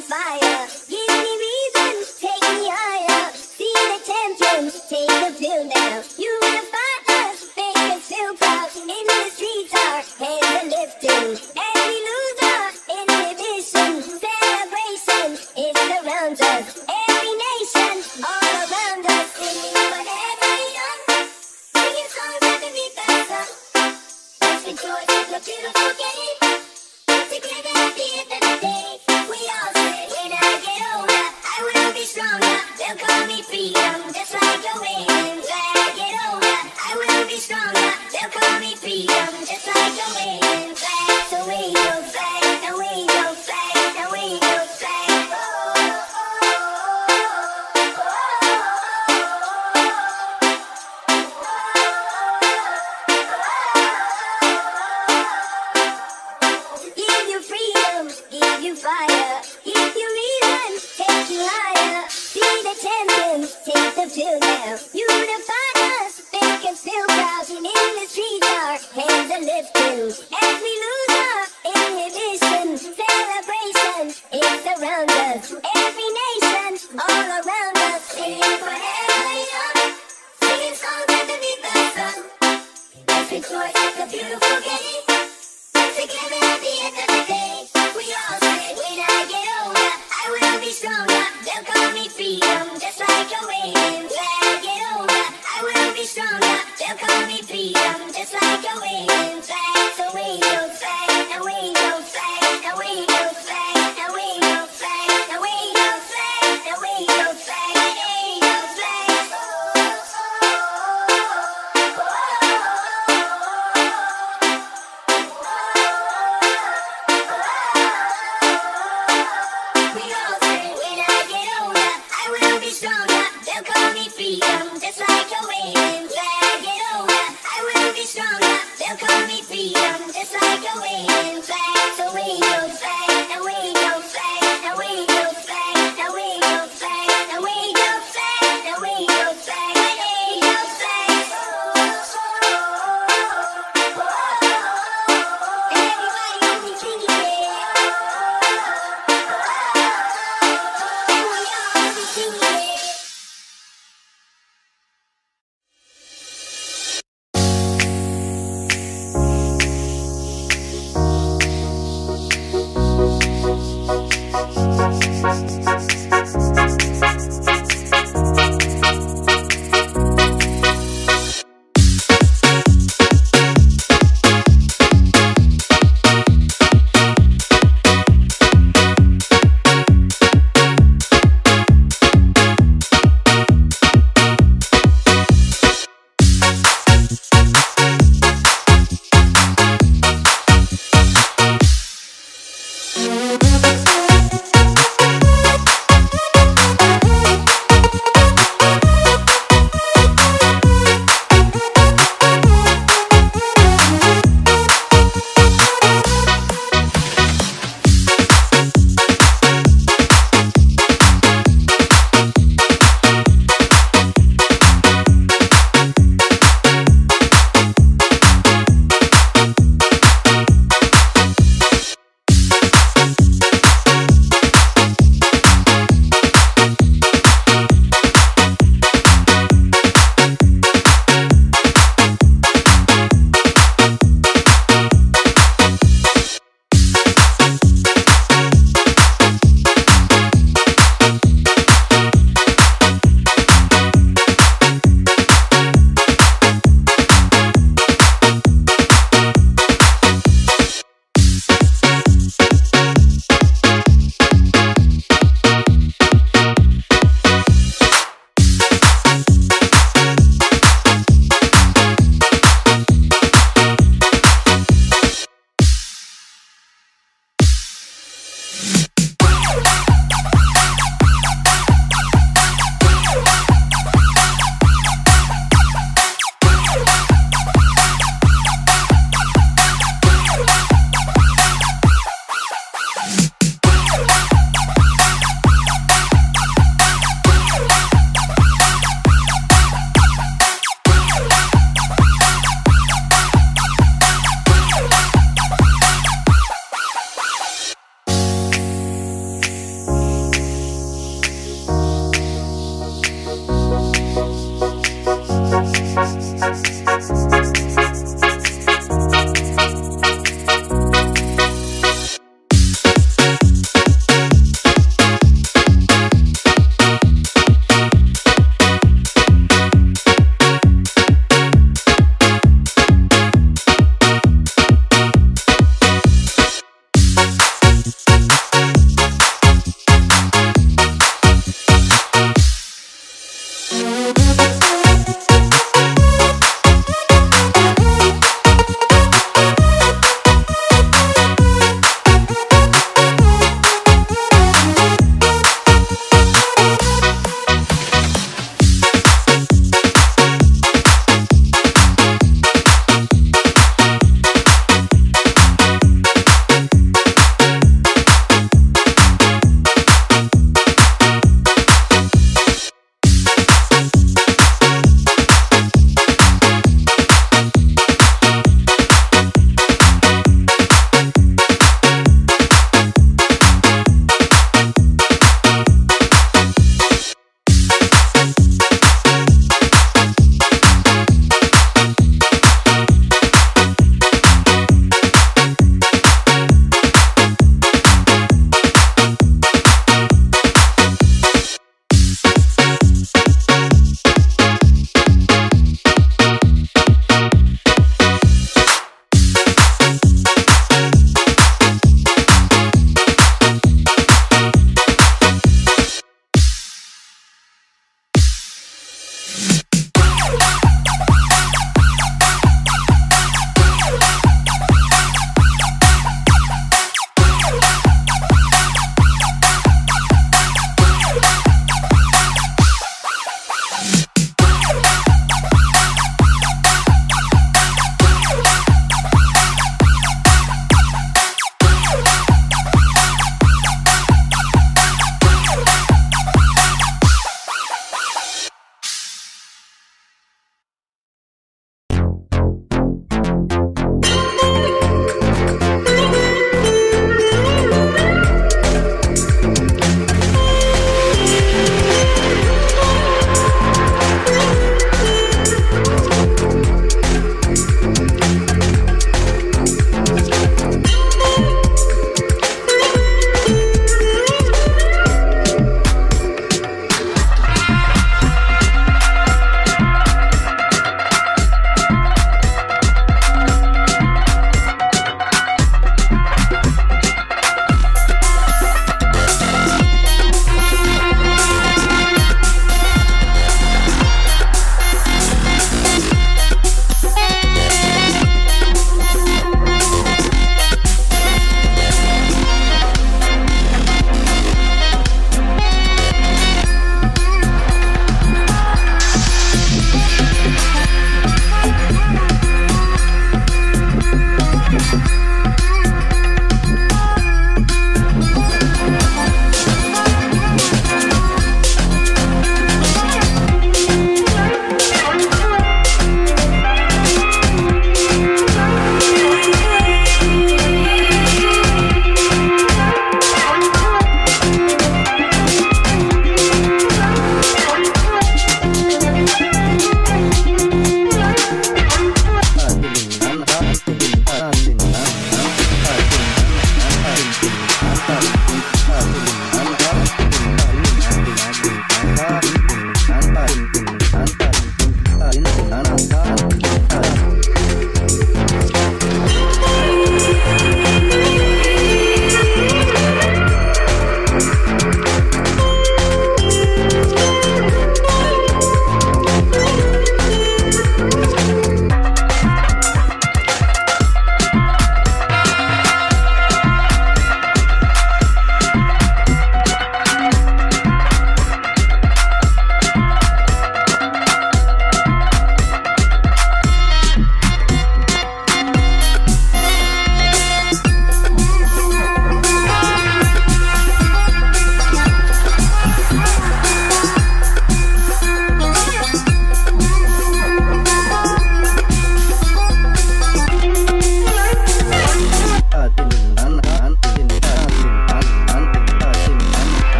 me fire. Give me reason, take me higher. See the champions, take the field now. Unify us, make us feel proud. In the streets our hands are lifting. And we lose our inhibition. Celebration, it surrounds us. Every nation, all around us. Singing forever young. Singing songs underneath the sun. Let's rejoice in the beautiful game. Together at the end of the day, we all say, when I get older, I will be stronger. They'll call me freedom, just like a wave. When I get older, I will be stronger. They'll call me freedom, just like a wave. So wave your flag, and wave your flag, and wave your flag. Give you freedom, give you fire. Give you reason, take you higher. See the champions, take the field now. Unify us, make us feel proud. In the streets our hands are lifting. As we lose our inhibition, celebration, it surrounds us. Every nation, all around us. Singing forever young, singing songs underneath the sun. Let's rejoice at the beautiful game. Together at the end of the day, we are